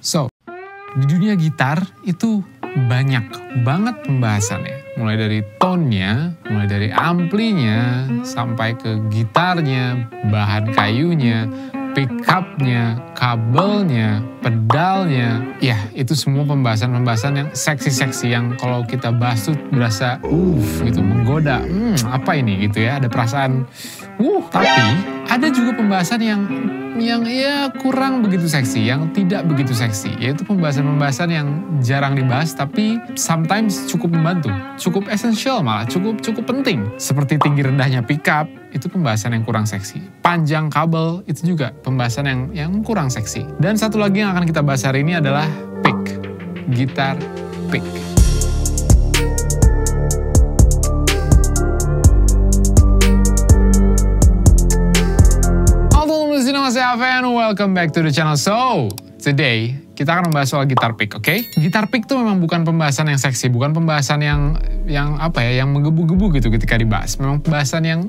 So, di dunia gitar itu banyak banget pembahasannya. Mulai dari tone-nya, mulai dari amplinya, sampai ke gitarnya, bahan kayunya, pick-up-nya, kabelnya, pedalnya. Ya, itu semua pembahasan-pembahasan yang seksi-seksi yang kalau kita bahas tuh berasa gitu, menggoda. Apa ini gitu ya, ada perasaan tapi ada juga pembahasan yang ya kurang begitu seksi, yang tidak begitu seksi. Yaitu pembahasan-pembahasan yang jarang dibahas tapi sometimes cukup membantu, cukup esensial malah, cukup penting. Seperti tinggi rendahnya pickup, itu pembahasan yang kurang seksi. Panjang kabel, itu juga pembahasan yang kurang seksi. Dan satu lagi yang akan kita bahas hari ini adalah pick, gitar pick. Saya Alvan, welcome back to the channel. So, today kita akan membahas soal gitar pick, oke? Gitar pick tuh memang bukan pembahasan yang seksi, bukan pembahasan yang menggebu-gebu gitu ketika dibahas. Memang pembahasan yang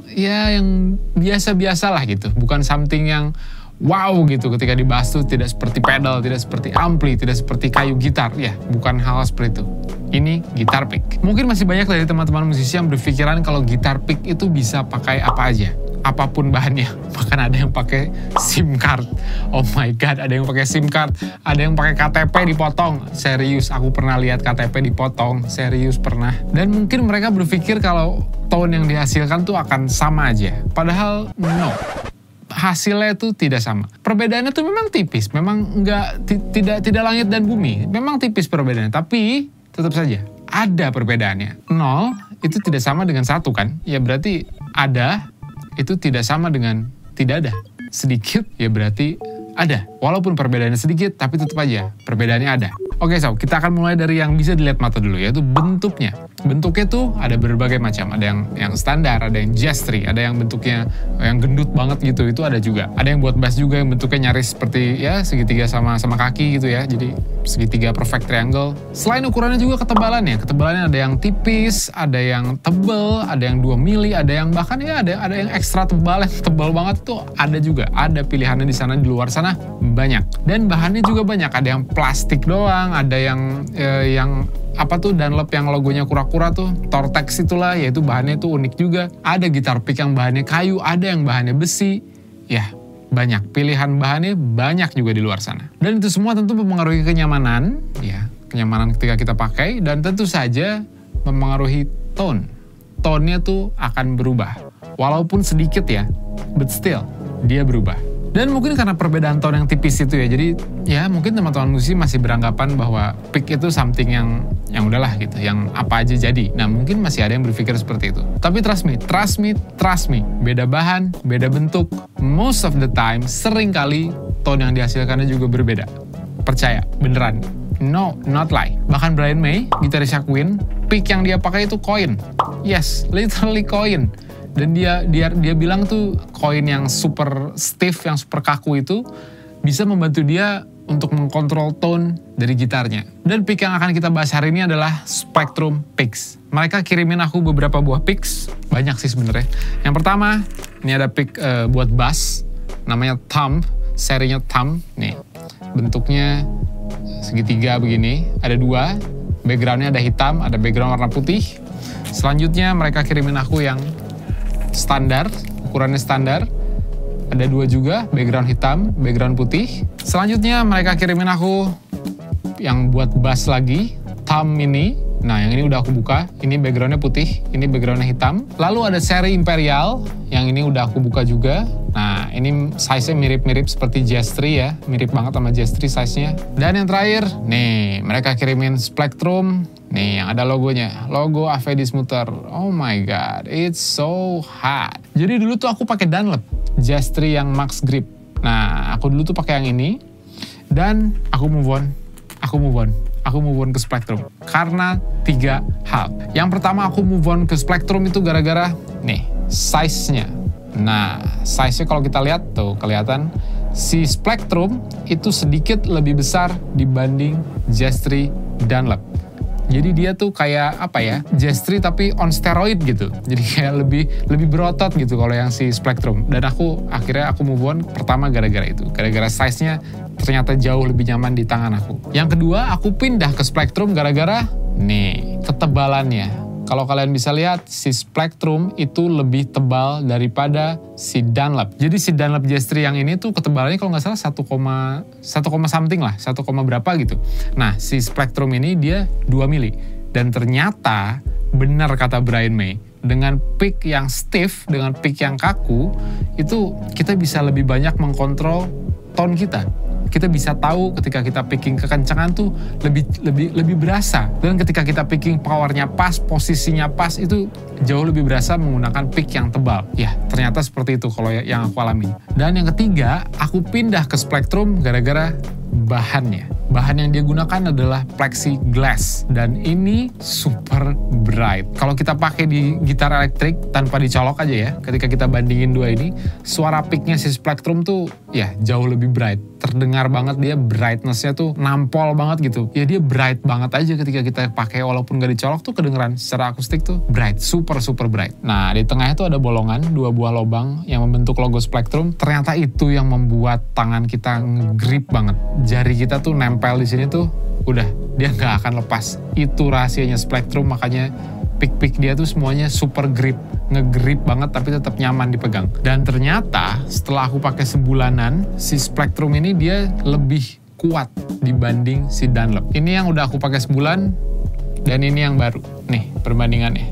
biasa-biasa lah gitu, bukan something yang wow gitu ketika dibahas tuh, tidak seperti pedal, tidak seperti ampli, tidak seperti kayu gitar. Ya, bukan hal seperti itu. Ini gitar pick. Mungkin masih banyak dari teman-teman musisi yang berpikiran kalau gitar pick itu bisa pakai apa aja. Apapun bahannya, bahkan ada yang pakai SIM card. Oh my god, ada yang pakai SIM card, ada yang pakai KTP dipotong. Serius, aku pernah lihat KTP dipotong, serius pernah. Dan mungkin mereka berpikir kalau tone yang dihasilkan tuh akan sama aja. Padahal no. Hasilnya itu tidak sama. Perbedaannya tuh memang tipis, memang tidak langit dan bumi. Memang tipis perbedaannya, tapi tetap saja ada perbedaannya. 0 itu tidak sama dengan 1 kan? Ya berarti ada itu tidak sama dengan tidak ada. Sedikit ya berarti ada. Walaupun perbedaannya sedikit, tapi tetap aja perbedaannya ada. Oke, so kita akan mulai dari yang bisa dilihat mata dulu, yaitu bentuknya. Bentuknya tuh ada berbagai macam. Ada yang standar, ada yang jazz-tree, ada yang bentuknya yang gendut banget gitu, itu ada juga. Ada yang buat bass juga yang bentuknya nyaris seperti ya segitiga sama kaki gitu ya. Jadi segitiga perfect triangle. Selain ukurannya juga ketebalannya. Ketebalannya ada yang tipis, ada yang tebel, ada yang 2 mili, ada yang bahkan ya ada yang ekstra tebal, yang tebal banget tuh ada juga. Ada pilihannya di sana, di luar sana banyak. Dan bahannya juga banyak. Ada yang plastik doang, ada yang apa tuh Dunlop yang logonya kura-kura tuh, Tortex itulah, yaitu bahannya tuh unik juga. Ada gitar pick yang bahannya kayu, ada yang bahannya besi. Ya, banyak pilihan bahannya, banyak juga di luar sana. Dan itu semua tentu mempengaruhi kenyamanan, ya, kenyamanan ketika kita pakai, dan tentu saja mempengaruhi tone. Tone-nya tuh akan berubah. Walaupun sedikit ya, but still dia berubah. Dan mungkin karena perbedaan tone yang tipis itu ya, jadi ya mungkin teman-teman musisi masih beranggapan bahwa pick itu something yang udahlah gitu, yang apa aja jadi. Nah mungkin masih ada yang berpikir seperti itu. Tapi trust me, beda bahan, beda bentuk, most of the time, sering kali tone yang dihasilkannya juga berbeda. Percaya, beneran. No, not lie. Bahkan Brian May, gitaris Queen, pick yang dia pakai itu koin. Yes, literally koin. Dan dia bilang tuh koin yang super stiff, yang super kaku itu bisa membantu dia untuk mengkontrol tone dari gitarnya. Dan pick yang akan kita bahas hari ini adalah Spectrum Picks. Mereka kirimin aku beberapa buah picks, banyak sih sebenarnya. Yang pertama, ini ada pick buat bass, namanya Thumb, serinya Thumb. Nih, bentuknya segitiga begini, ada 2, backgroundnya ada hitam, ada background warna putih. Selanjutnya mereka kirimin aku yang standar, ukurannya standar, ada 2 juga, background hitam, background putih. Selanjutnya mereka kirimin aku yang buat bass lagi, Thumb ini. Nah yang ini udah aku buka, ini backgroundnya putih, ini backgroundnya hitam. Lalu ada seri Imperial, yang ini udah aku buka juga. Nah ini size-nya mirip-mirip seperti Jazz-tree ya, mirip banget sama Jazz-tree size-nya. Dan yang terakhir, nih mereka kirimin Spectrum. Nih yang ada logonya, logo AV Smoother. Oh my god, it's so hot. Jadi dulu tuh aku pakai Dunlop Jazz-tree yang Max Grip. Nah aku dulu tuh pakai yang ini, dan aku move on ke Spectrum karena 3 hal. Yang pertama aku move on ke Spectrum itu gara-gara nih size-nya. Nah size-nya kalau kita lihat tuh kelihatan si Spectrum itu sedikit lebih besar dibanding Jazz-tree Dunlop. Jadi dia tuh kayak apa ya, Jazz-tree tapi on steroid gitu. Jadi kayak lebih berotot gitu kalau yang si Spectrum. Dan akhirnya aku move on pertama gara-gara itu. Gara-gara size-nya ternyata jauh lebih nyaman di tangan aku. Yang kedua, aku pindah ke Splectrum gara-gara nih, ketebalannya. Kalau kalian bisa lihat, si Splectrum itu lebih tebal daripada si Dunlop. Jadi si Dunlop Jazz 3 yang ini tuh ketebalannya kalau nggak salah 1, something lah, 1, berapa gitu. Nah, si Splectrum ini dia 2 mili. Dan ternyata, benar kata Brian May, dengan pick yang stiff, dengan pick yang kaku, itu kita bisa lebih banyak mengkontrol tone kita. Kita bisa tahu ketika kita picking kekencangan tuh lebih berasa. Dan ketika kita picking powernya pas, posisinya pas, itu jauh lebih berasa menggunakan pick yang tebal. Ya, ternyata seperti itu kalau yang aku alami. Dan yang ketiga, aku pindah ke Splectrum gara-gara bahannya. Bahan yang dia gunakan adalah plexiglass dan ini super bright. Kalau kita pakai di gitar elektrik tanpa dicolok aja ya, ketika kita bandingin dua ini, suara picknya si Splectrum tuh ya jauh lebih bright. Terdengar banget dia brightness-nya tuh nampol banget gitu. Ya dia bright banget aja ketika kita pakai walaupun gak dicolok tuh kedengeran secara akustik tuh bright, super bright. Nah, di tengahnya tuh ada bolongan, 2 buah lubang yang membentuk logo Splectrum. Ternyata itu yang membuat tangan kita nge-grip banget. Jari kita tuh nempel di sini tuh udah dia nggak akan lepas. Itu rahasianya Splectrum, makanya pick dia tuh semuanya super grip, nge-grip banget tapi tetap nyaman dipegang. Dan ternyata setelah aku pakai sebulanan, si Splectrum ini dia lebih kuat dibanding si Dunlop. Ini yang udah aku pakai sebulan dan ini yang baru. Nih perbandingannya.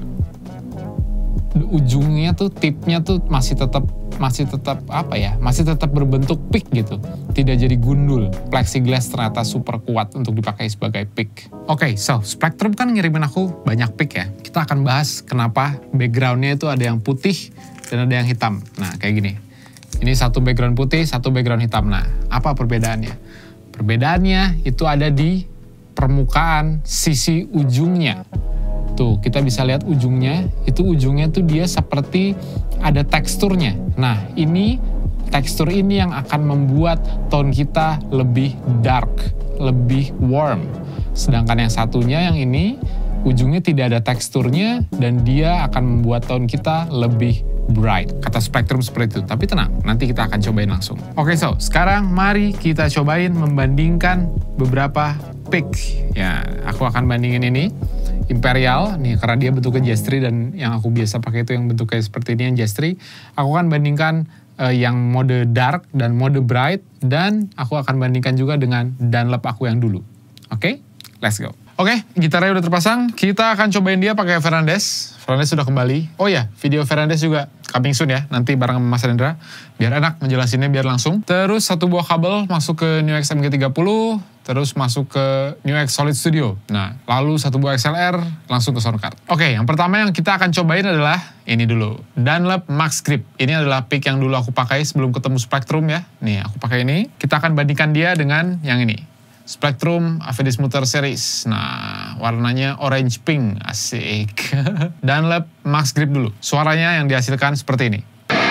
Ujungnya tuh, tipnya tuh masih tetap apa ya, masih tetap berbentuk pick gitu, tidak jadi gundul. Plexiglass ternyata super kuat untuk dipakai sebagai pick. Oke, so Splectrum kan ngirimin aku banyak pick ya. Kita akan bahas kenapa backgroundnya itu ada yang putih dan ada yang hitam. Nah kayak gini, ini satu background putih, satu background hitam. Nah apa perbedaannya? Perbedaannya itu ada di permukaan sisi ujungnya. Tuh, kita bisa lihat ujungnya tuh dia seperti ada teksturnya. Nah, ini tekstur ini yang akan membuat tone kita lebih dark, lebih warm. Sedangkan yang satunya, yang ini, ujungnya tidak ada teksturnya dan dia akan membuat tone kita lebih bright. Kata Splectrum seperti itu. Tapi tenang, nanti kita akan cobain langsung. Oke, so sekarang mari kita cobain membandingkan beberapa pick. Ya, aku akan bandingin ini. Imperial, nih karena dia bentuknya Jazz 3 dan yang aku biasa pakai itu yang bentuknya seperti ini, yang Jazz 3. Aku akan bandingkan yang mode dark dan mode bright, dan aku akan bandingkan juga dengan Dunlop aku yang dulu. Oke, let's go. Oke, gitarnya udah terpasang, kita akan cobain dia pakai Fernandes. Fernandes sudah kembali. Oh ya, video Fernandes juga coming soon ya, nanti bareng sama Mas Rendra. Biar enak menjelasinnya, biar langsung. Terus satu buah kabel masuk ke NUX MG30, terus masuk ke NUX Solid Studio. Nah, lalu satu buah XLR langsung ke sound card. Oke, yang pertama yang kita akan cobain adalah ini dulu. Dunlop Max Grip. Ini adalah pick yang dulu aku pakai sebelum ketemu Splectrum ya. Nih, aku pakai ini. Kita akan bandingkan dia dengan yang ini. Splectrum AVD Smoother Series. Nah, warnanya orange pink. Asik. Dunlop Max Grip dulu. Suaranya yang dihasilkan seperti ini.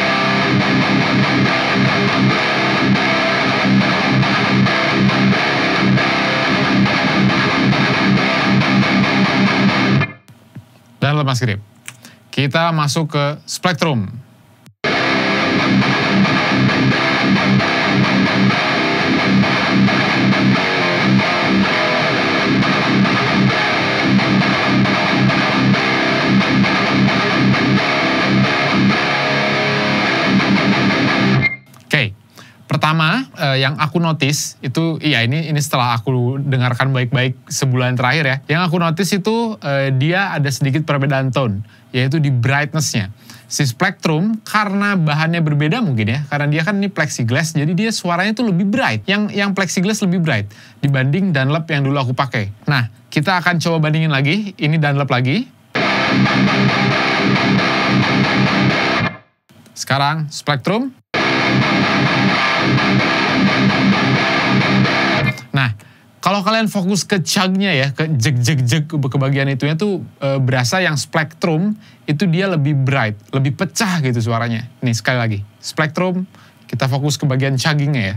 Dunlop Max Grip. Kita masuk ke Splectrum. Pertama, yang aku notice itu, iya ini setelah aku dengarkan baik-baik sebulan terakhir ya. Yang aku notice itu dia ada sedikit perbedaan tone, yaitu di brightness-nya. Si Splectrum karena bahannya berbeda mungkin ya, karena dia kan ini plexiglass, jadi dia suaranya tuh lebih bright. Yang plexiglass lebih bright dibanding Dunlop yang dulu aku pakai. Nah, kita akan coba bandingin lagi. Ini Dunlop lagi. Sekarang Splectrum. Nah, kalau kalian fokus ke chugnya ya, ke jeg ke bagian itunya tuh berasa yang Splectrum itu dia lebih bright, lebih pecah gitu suaranya. Nih sekali lagi, Splectrum kita fokus ke bagian chuggingnya ya.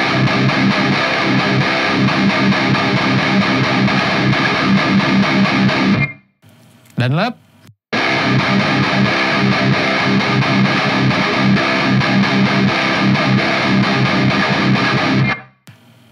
Dunlop.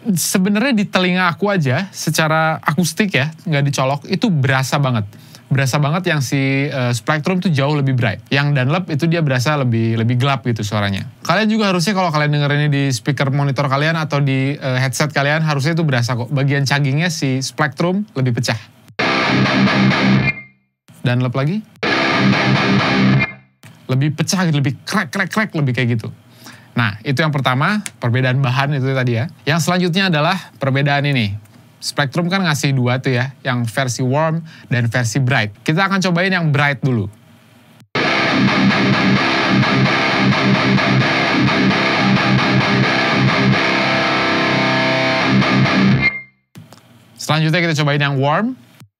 Sebenarnya di telinga aku aja, secara akustik ya, nggak dicolok, itu berasa banget. Berasa banget yang si Spectrum tuh jauh lebih bright. Yang Dunlop itu dia berasa lebih gelap gitu suaranya. Kalian juga harusnya kalau kalian dengerinnya di speaker monitor kalian atau di headset kalian, harusnya itu berasa kok. Bagian chuggingnya si Spectrum lebih pecah. Dunlop lagi. Lebih pecah gitu, lebih krek, lebih kayak gitu. Nah, itu yang pertama, perbedaan bahan itu tadi ya. Yang selanjutnya adalah perbedaan ini. Spectrum kan ngasih dua tuh ya, yang versi warm dan versi bright. Kita akan cobain yang bright dulu. Selanjutnya kita cobain yang warm.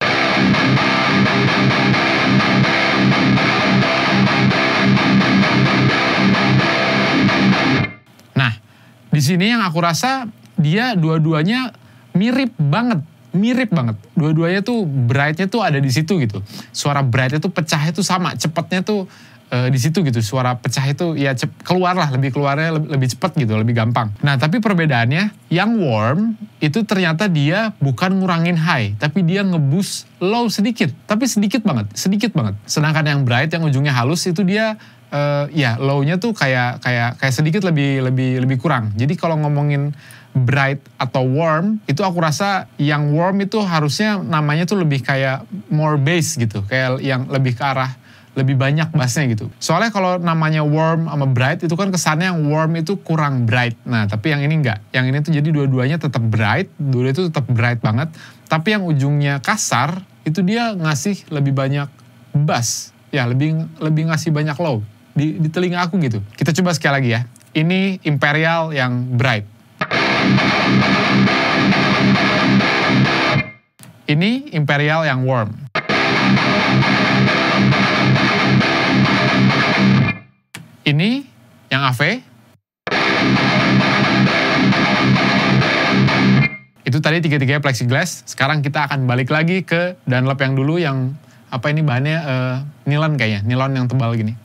Nah, di sini yang aku rasa dia dua-duanya mirip banget. Dua-duanya tuh bright-nya tuh ada di situ gitu. Suara bright-nya tuh pecahnya tuh sama, cepatnya tuh di situ gitu. Suara pecah itu ya keluarnya lebih cepat gitu, lebih gampang. Nah, tapi perbedaannya yang warm itu ternyata dia bukan ngurangin high, tapi dia ngeboost low sedikit, tapi sedikit banget. Sedangkan yang bright yang ujungnya halus itu dia ya low-nya tuh kayak sedikit lebih kurang. Jadi kalau ngomongin bright atau warm, itu aku rasa yang warm itu harusnya namanya tuh lebih kayak more bass gitu, kayak yang lebih ke arah lebih banyak bassnya gitu. Soalnya kalau namanya warm sama bright itu kan kesannya yang warm itu kurang bright. Nah, tapi yang ini enggak. Yang ini tuh jadi dua-duanya tetap bright, dua-duanya itu tetap bright banget. Tapi yang ujungnya kasar itu dia ngasih lebih banyak bass, ya lebih ngasih banyak low di telinga aku gitu. Kita coba sekali lagi ya. Ini Imperial yang bright. Ini Imperial yang warm. Ini yang AV. Itu tadi tiga-tiganya plexiglass. Sekarang kita akan balik lagi ke Dunlop yang dulu yang apa ini bahannya nilon kayaknya, nilon yang tebal gini.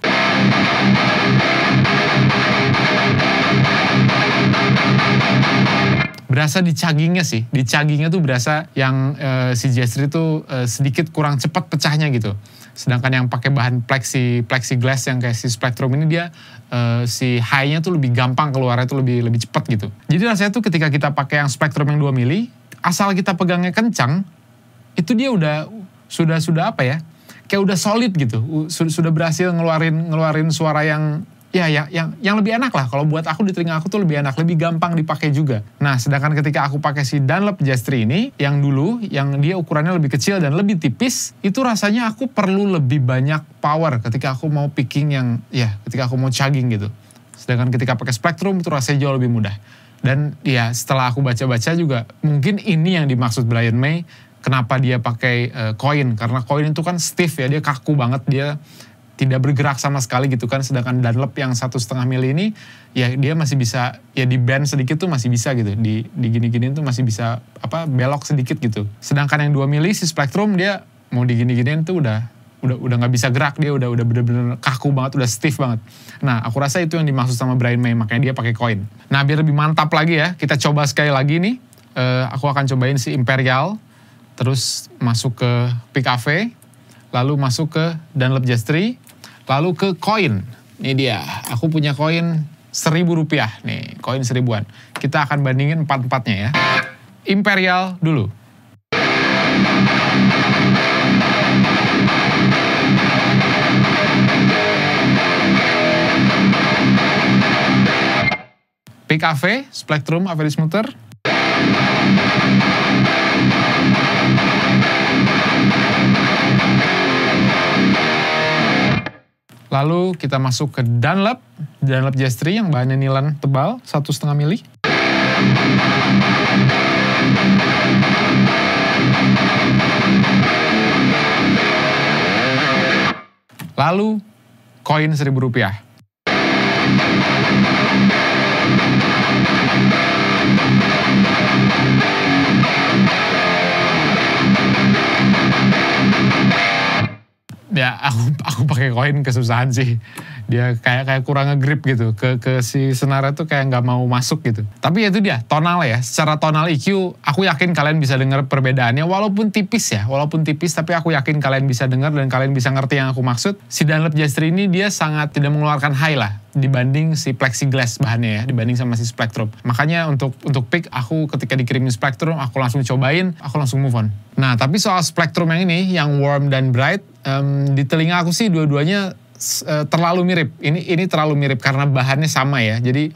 Berasa di chuggingnya sih, di chuggingnya tuh berasa yang si Jazz tuh sedikit kurang cepat pecahnya gitu. Sedangkan yang pakai bahan plexiglass yang kayak si Spectrum ini dia si high-nya tuh lebih gampang keluarnya tuh lebih cepat gitu. Jadi rasanya tuh ketika kita pakai yang Spectrum yang 2 mili, asal kita pegangnya kencang, itu dia sudah apa ya? Kayak udah solid gitu. Sudah berhasil ngeluarin suara yang yang lebih enak lah. Kalau buat aku di telinga aku tuh lebih enak, lebih gampang dipakai juga. Nah, sedangkan ketika aku pakai si Dunlop Jazz 3 ini, yang dulu, yang dia ukurannya lebih kecil dan lebih tipis, itu rasanya aku perlu lebih banyak power ketika aku mau picking yang, ketika aku mau chugging gitu. Sedangkan ketika pakai Spectrum itu rasanya jauh lebih mudah. Dan ya setelah aku baca-baca juga, mungkin ini yang dimaksud Brian May, kenapa dia pakai koin. Karena koin itu kan stiff ya, dia kaku banget, dia tidak bergerak sama sekali gitu kan. Sedangkan Dunlop yang 1,5 mili ini ya dia masih bisa ya di bend sedikit tuh masih bisa gitu, di gini-giniin tuh masih bisa belok sedikit gitu. Sedangkan yang 2 mili si Spectrum dia mau digini-giniin tuh udah nggak bisa gerak, dia udah bener-bener kaku banget, udah stiff banget. Nah, aku rasa itu yang dimaksud sama Brian May, makanya dia pakai koin. Nah, biar lebih mantap lagi ya, kita coba sekali lagi nih. Aku akan cobain si Imperial, terus masuk ke Pick AV, lalu masuk ke Dunlop Jazz 3, lalu ke koin. Ini dia, aku punya koin Rp1.000 nih, koin 1000-an. Kita akan bandingin 4-4-nya ya. Imperial dulu. Pick AV, Spectrum, AV Dismuter. Lalu kita masuk ke Dunlop Jazz 3 yang bahannya nilon tebal, 1,5 mili. Lalu koin Rp1.000. Ya, aku pakai koin kesusahan sih. Dia kayak kurang nge-grip gitu. Ke si senar tuh kayak nggak mau masuk gitu. Tapi itu dia, tonal ya. Secara tonal EQ, aku yakin kalian bisa dengar perbedaannya. Walaupun tipis ya, tapi aku yakin kalian bisa dengar dan kalian bisa ngerti yang aku maksud. Si Dunlop Jester ini dia sangat tidak mengeluarkan high lah dibanding si plexiglass bahannya ya, dibanding sama si Spectrum. Makanya untuk pick, aku ketika dikirimin Spectrum, aku langsung cobain, aku langsung move on. Nah, tapi soal Spectrum yang ini, yang warm dan bright, di telinga aku sih dua-duanya terlalu mirip. Ini terlalu mirip karena bahannya sama ya. Jadi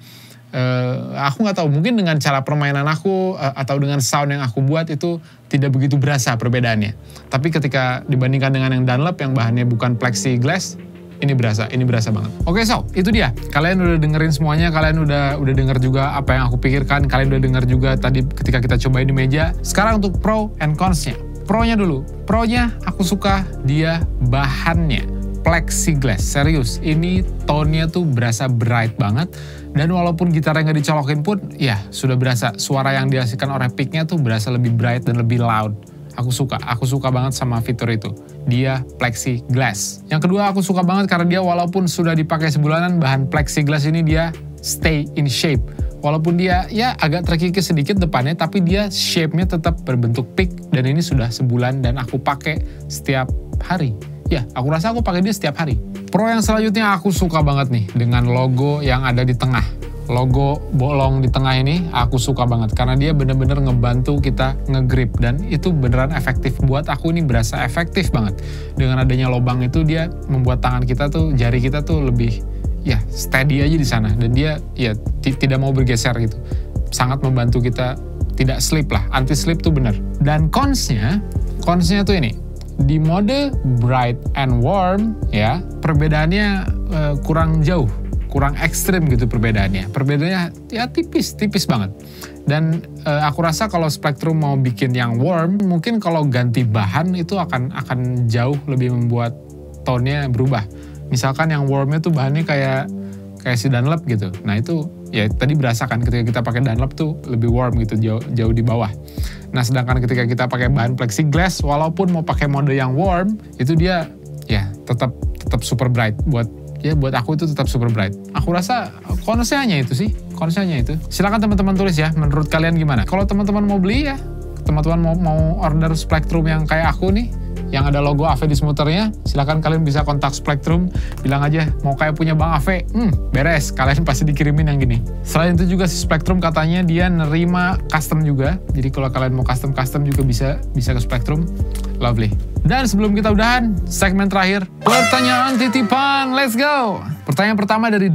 aku nggak tahu, mungkin dengan cara permainan aku atau dengan sound yang aku buat itu tidak begitu berasa perbedaannya. Tapi ketika dibandingkan dengan yang Dunlop yang bahannya bukan plexiglass, ini berasa banget. Oke, so itu dia. Kalian udah dengerin semuanya, kalian udah denger juga apa yang aku pikirkan, kalian udah denger juga tadi ketika kita cobain di meja. Sekarang untuk pro and cons-nya. Pro-nya dulu. Pro-nya aku suka dia bahannya plexiglass. Serius, ini tone-nya tuh berasa bright banget. Dan walaupun gitarnya nggak dicolokin pun, ya sudah berasa. Suara yang dihasilkan oleh pick-nya tuh berasa lebih bright dan lebih loud. Aku suka banget sama fitur itu. Dia plexiglass. Yang kedua aku suka banget karena dia walaupun sudah dipakai sebulanan, bahan plexiglass ini dia stay in shape. Walaupun dia ya agak terkikis sedikit depannya, tapi dia shape-nya tetap berbentuk pick. Dan ini sudah sebulan dan aku pakai setiap hari. Ya, aku rasa aku pakai dia setiap hari. Pro yang selanjutnya aku suka banget nih dengan logo yang ada di tengah. Logo bolong di tengah ini aku suka banget karena dia bener-bener ngebantu kita ngegrip dan itu beneran efektif. Buat aku ini berasa efektif banget. Dengan adanya lubang itu dia membuat tangan kita tuh, jari kita tuh lebih ya steady aja di sana dan dia ya tidak mau bergeser gitu. Sangat membantu kita tidak slip lah, anti slip tuh bener. Dan consnya tuh ini. Di mode bright and warm ya, perbedaannya kurang jauh. Kurang ekstrim gitu perbedaannya. Perbedaannya ya tipis banget. Dan aku rasa kalau Spectrum mau bikin yang warm, mungkin kalau ganti bahan itu akan jauh lebih membuat tone-nya berubah. Misalkan yang warmnya tuh bahannya kayak si Dunlop gitu. Nah itu ya tadi berasa kan ketika kita pakai Dunlop tuh lebih warm gitu, jauh di bawah. Nah sedangkan ketika kita pakai bahan plexiglass, walaupun mau pakai mode yang warm, itu dia ya tetap super bright. Buat aku itu tetap super bright. Aku rasa konsnya hanya itu sih. Silakan teman-teman tulis ya, menurut kalian gimana? Kalau teman-teman mau beli ya, teman-teman mau order Spectrum yang kayak aku nih, yang ada logo AV di smooternya, silakan kalian bisa kontak Spectrum, bilang aja mau kayak punya Bang AV, beres, kalian pasti dikirimin yang gini. Selain itu juga si Spectrum katanya dia nerima custom juga, jadi kalau kalian mau custom juga bisa ke Spectrum, lovely. Dan sebelum kita udahan, segmen terakhir, pertanyaan titipan, let's go! Pertanyaan pertama dari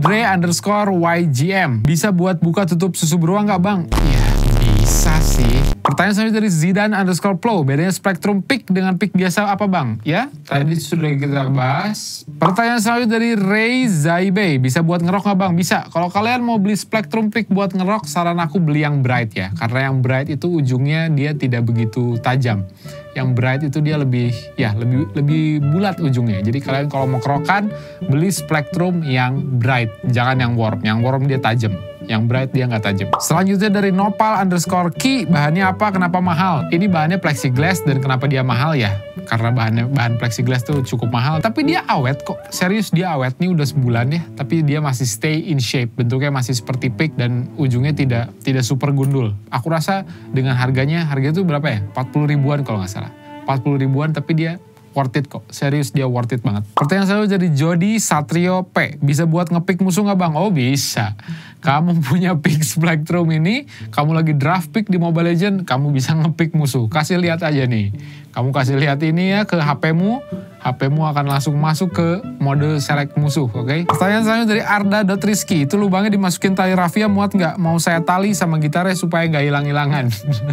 Dre_YGM, bisa buat buka tutup susu beruang nggak Bang? Iya, bisa sih. Pertanyaan selanjutnya dari Zidan_Pro, bedanya Spectrum pick dengan pick biasa apa Bang? Ya, tadi sudah kita bahas. Pertanyaan selanjutnya dari Ray Zaibe, bisa buat ngerok nggak Bang? Bisa. Kalau kalian mau beli Spectrum pick buat ngerok, saran aku beli yang bright ya. Karena yang bright itu ujungnya dia tidak begitu tajam. Yang bright itu dia lebih bulat ujungnya. Jadi kalian kalau mau kerokan, beli Spectrum yang bright, jangan yang warm. Yang warm dia tajam. Yang bright dia nggak tajam. Selanjutnya dari Nopal_Ki, bahannya apa? Kenapa mahal? Ini bahannya plexiglass dan kenapa dia mahal ya? Karena bahan plexiglass tuh cukup mahal. Tapi dia awet kok. Serius dia awet. Nih udah sebulan ya. Tapi dia masih stay in shape. Bentuknya masih seperti pick dan ujungnya tidak super gundul. Aku rasa dengan harganya tuh berapa ya? 40 ribuan kalau nggak salah. 40 ribuan tapi dia worth it kok. Serius dia worth it banget. Pertanyaan selalu dari Jody Satrio P. Bisa buat ngepick musuh nggak Bang? Oh bisa. Kamu punya pick Spectrum ini, kamu lagi draft pick di Mobile Legends, kamu bisa ngepick musuh. Kasih lihat aja nih. Kamu kasih lihat ini ya ke HP-mu. HP-mu akan langsung masuk ke mode select musuh, oke? Pertanyaan selanjutnya dari Arda.Rizky. Itu lubangnya dimasukin tali rafia muat nggak? Mau saya tali sama gitarnya supaya nggak hilang-hilangan.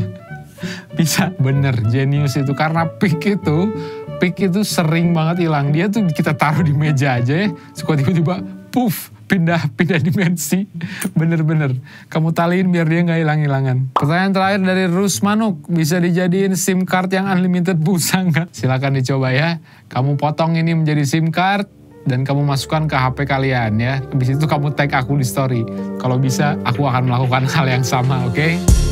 Bisa, bener. Genius itu. Karena pick itu sering banget hilang. Dia tuh kita taruh di meja aja ya. Suka tiba-tiba puff. Pindah dimensi. Bener-bener. Kamu taliin biar dia nggak hilang-hilangan. Pertanyaan terakhir dari Rusmanuk. Bisa dijadiin SIM card yang unlimited pulsa nggak? Silakan dicoba ya. Kamu potong ini menjadi SIM card. Dan kamu masukkan ke HP kalian ya. Habis itu kamu tag aku di story. Kalau bisa, aku akan melakukan hal yang sama, oke?